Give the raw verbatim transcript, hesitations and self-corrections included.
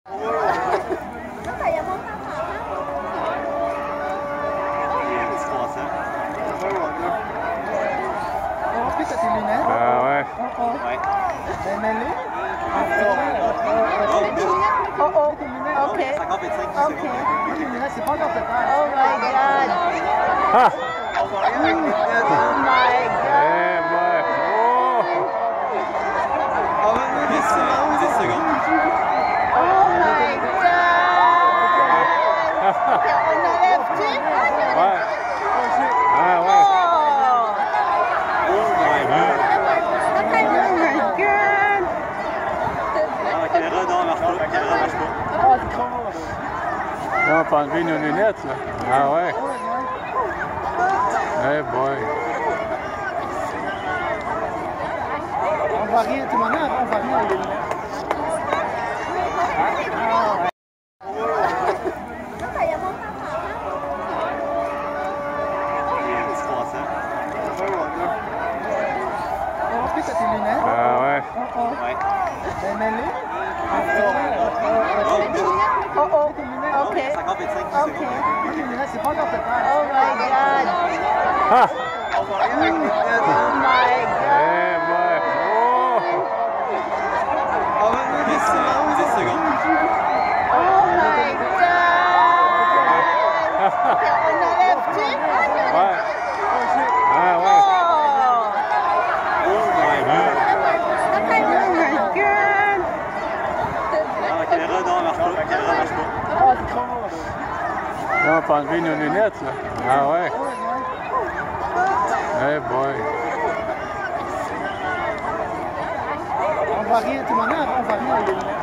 T'as tes lunettes? Ah ouais. Oh oh. Ouais. Ben mets-les. Oh Oh oh. Tes lunettes. Ok. cinquante et cinq Ok. Tes lunettes, c'est pas encore fait faire. Oh my god. Ah! On voit rien avec les lunettes. Oh my god. Eh ouais. Oh! Ah ouais, dix secondes. dix secondes. Oh my god. Ok, on enlève-tu? Ouais. Ah ouais. Oh my god. Oh my god. Ah, la caméra non, elle marche pas. La caméra marche pas. Oh, c'est con. Là, on peut enlever nos lunettes, là. Ah ouais. Eh boy. On voit rien, tout le monde, on voit rien avec les lunettes. Est-ce que t'as tes lunettes? Ah ouais. Oh oh. Ouais. Ben mets-les. Oh oh. Tes lunettes. Ok. cinquante et cinq Ok. secondes. Tes lunettes, c'est pas encore fait faire. Oh my god. Ah! On voit rien avec les lunettes. Oh my Eh god. ouais. Oh! Ah ouais, dix secondes. dix secondes. Oh my god. Ok, on enlève-tu? Ouais. Ah ouais. Oh. Oh my god. Oh my god. Ah, la caméra non, elle marche pas. La caméra marche pas. Oh, c'est con. Là, on peut enlever nos lunettes, là. Ah ouais. Eh boy. On voit rien, tout le monde, on voit rien avec les lunettes.